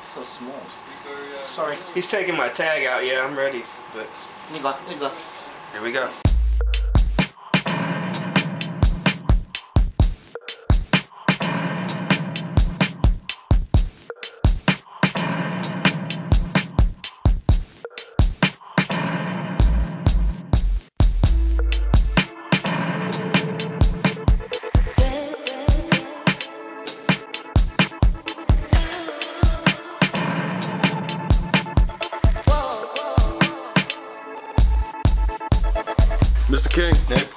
So small. Sorry. He's taking my tag out. Yeah, I'm ready. But Let me go. here we go. Mr. King. Next.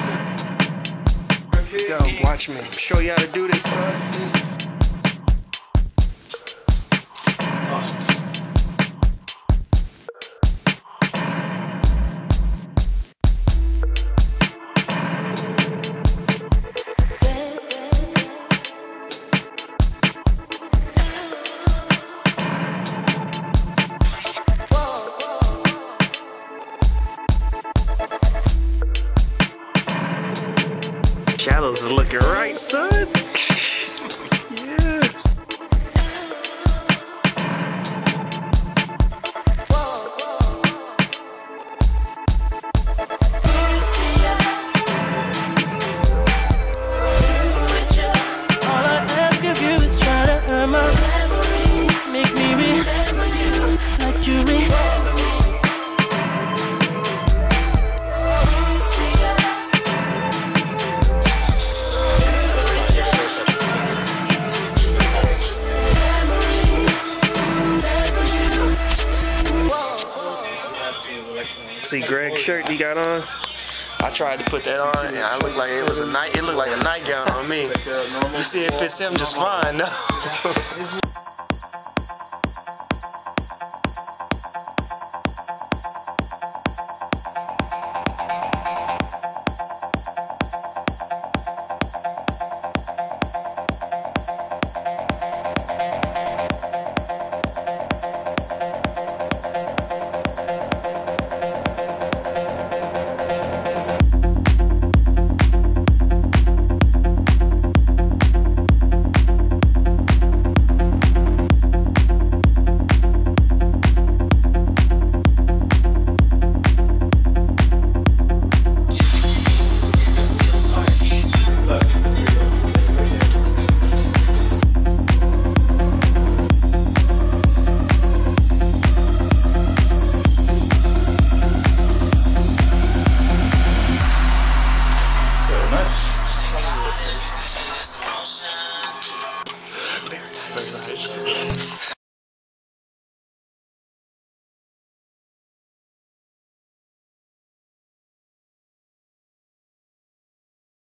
Yo, watch me. Show you how to do this, son. Awesome. Shadows is looking right, son. Yeah. All I ask of you is try to earn my memory. Make me remember you like you remember me. See Greg's shirt he got on? I tried to put that on and I looked like it was a night. It looked like a nightgown on me. You see, it fits him just fine. No.